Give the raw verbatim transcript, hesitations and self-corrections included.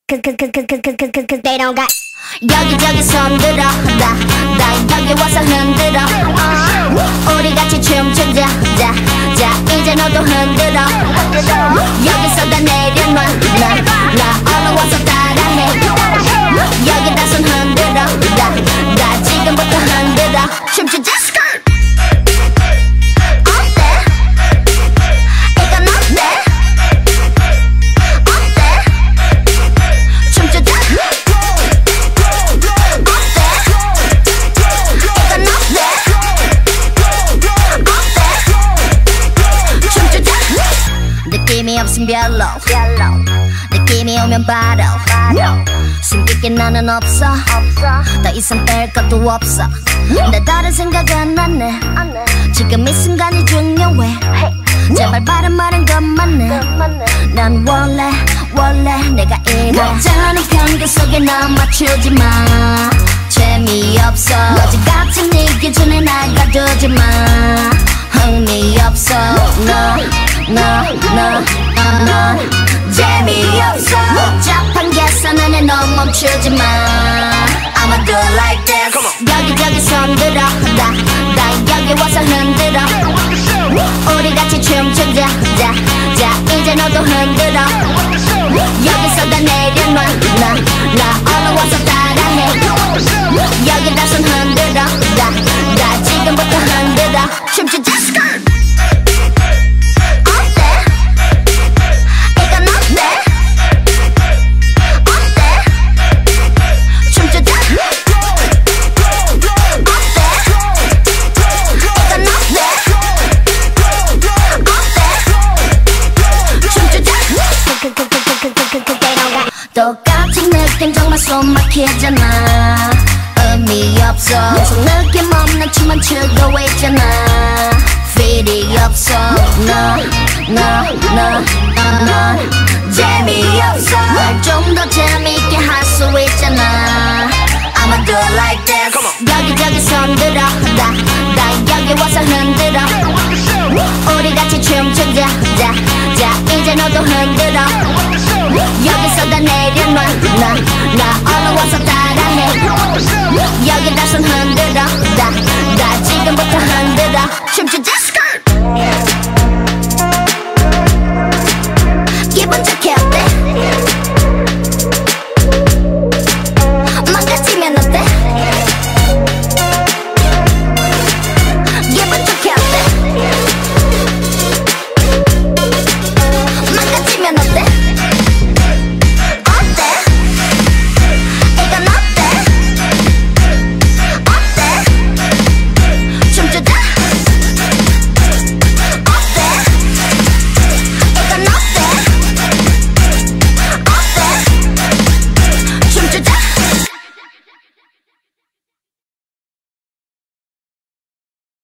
They don't got 여기저기 손들어 나, 나 여기 와서 흔들어 uh, 우리 같이 춤추자 자, 자 이제 너도 흔들어 여기서 다 내려놔 나, 나 얼른 와서 따라해 여기다 손 흔들어 나, 나 지금부터 흔들어 춤추자 느낌이 없음 별로 느낌이 오면 바로 숨길 게 나는 없어 더 이상 뺄 것도 없어 내 다른 생각은 안 해 지금 이 순간이 중요해 제발 바른 말은 그만해 난 원래 원래 내가 이래 가짜는 편견 속에 나 맞추지 마 재미없어 거지같이 네 기준에 날 가두지 마 흥미없어 no, no, no, no 재미없어 복잡한 계산은 너 멈추지 마 I'ma do it like this 여기저기 손들어 나, 나 여기 와서 흔들어 우리 같이 춤추자 자, 자 이제 너도 흔들어 여기서 다 내려놔 나, 나 얼른 와서 따라해 여기다 손 흔들어 나, 나 지금부터 흔들어 춤추자 똑같은 느낌 정말 숨 막히잖아 의미 없어 계속 느낌 없는 춤만 추고 있잖아 필이 없어 No, no, no, no 재미없어 날 좀 더 재미있게 할 수 있잖아 I'ma do it like this 여기저기 손들어 나, 나 여기 와서 흔들어 우리 같이 춤추자 자, 자 이제 너도 흔들어 여기서 다 내려놔 나, 나 얼른 와서 따라해 여기다 손 흔들어 나, 나 지금부터 흔들어 춤추자